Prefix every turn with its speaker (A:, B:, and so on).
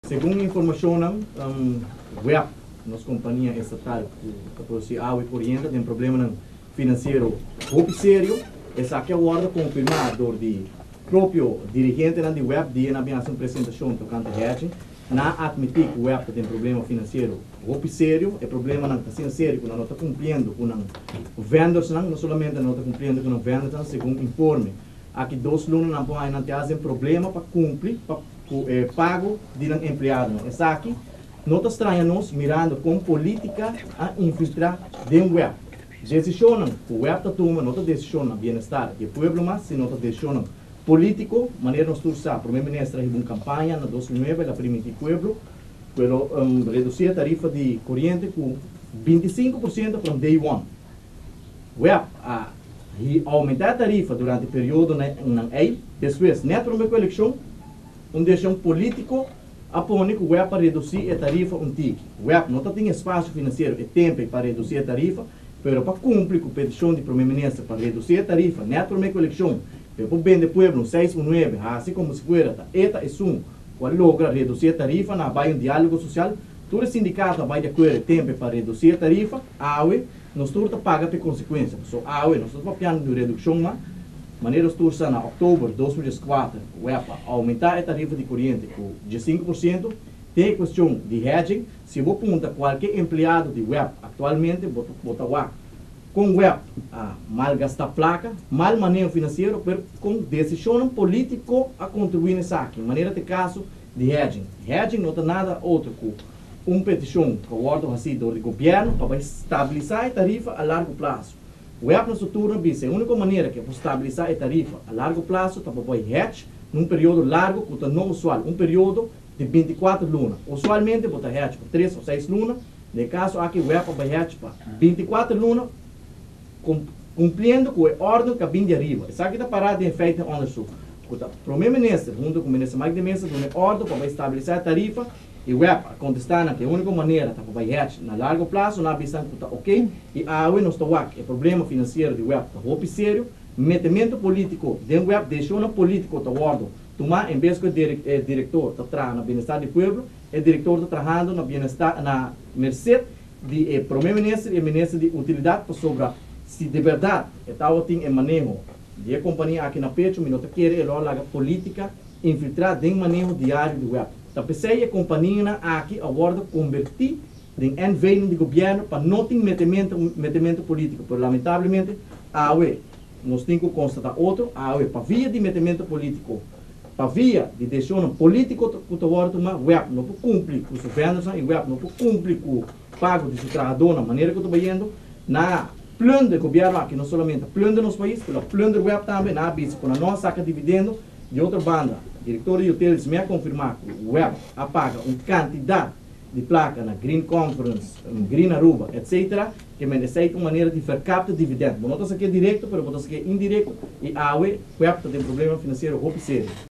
A: Segundo informação, web, nossa companhia estatal, que produz água e corrente, tem problema financeiro muito sério. Essa aqui é a hora confirmador de próprio dirigente da web, de na minha apresentação tocante a hedging, na admitir que o web tem problema financeiro muito sério, é problema não está sendo sério, que não está cumprindo com os vendors, não somente não está cumprindo com os vendors, segundo informe. Aqui 2 lunas não podem ter problema para cumprir, para pago de empregado. Essa aqui, não está estranha nós mirando com política a infiltrar dentro do web. Decisão que o web está tomando, não está decisão bem-estar do povo, mas se não está decisão político, maneira nós usar, o primeiro-ministro teve uma campanha em 2009, para permitir o povo, para reduzir a tarifa de corrente com 25% from day one. Web, aumentar a tarifa durante o período depois, neto uma eleição, decisão político, apone que o web para reduzir a tarifa antiga. O web não tem espaço financeiro e tempo para reduzir a tarifa, mas para cumprir com a petição do primeiro-ministro para reduzir a tarifa, neto uma eleição, para bem do povo, 6 ou 9, assim como se for, esta é qual logra reduzir a tarifa, na vai diálogo social, todo sindicato vai de acordo tempo para reduzir a tarifa, nós todos paga por consequência. Nós estamos falando de redução, mas maneira que na outubro de 2004, o EPA aumentar a tarifa de corrente com 15%, tem questão de hedging. Se você aponta qualquer empregado de web atualmente, bota com web mal gastar placa, mal manejo financeiro, mas com decisão político a contribuir nessa aqui. Maneira de caso de hedging. Hedging não é nada outro que uma petição que o órgão do governo para estabilizar a tarifa a largo prazo. O web no futuro é a única maneira que é estabilizar a tarifa a largo prazo para poder hedge num período largo que não usual, um período de 24 lunas. Usualmente, você hedge por 3 ou 6 lunas. No caso, aqui o web vai hedge para 24 lunas, cumprindo com a ordem que vem de arriba. Isso aqui está parado de efeito onde sul. O primeiro-ministro, junto com o ministro mais de mesa, tem ordem para estabilizar a tarifa. E o web contestando que a única maneira para hedge na largo prazo, na visão que está ok. E não está o problema financeiro do web está muito sério. Metimento político do web, deixou político da ordem. Tomar, em vez que o diretor está trabalhando no bem-estar do povo, o diretor está trabalhando no bem-estar, na mercê do primeiro-ministro e ministro de utilidade para sobrar. Se de verdade tal tem manejo de companhia aqui na pecho, não quer a política infiltrar dentro do manejo diário do web. Então, pensei a companhia aqui agora convertir em envio do governo para não ter metimento político. Mas, lamentavelmente, nós temos que constatar outro, para via de metimento político, para via de decisão política que o web não pode cumprir com os governos, e o web não pode cumprir com o pago de seu trabalhador na maneira que eu estou vendo, na plano do governo aqui, não somente plano do nosso país, mas plano do web também, na BIS, quando nós saca dividendo de outra banda. O diretor de hotéis me confirmar que o web apaga uma quantidade de placa na Green Conference, Green Aruba, etc., que me aceita uma maneira de captar dividendo. Não estou aqui direto, mas estou aqui indireto, e a web tem problema financeiro muito sério.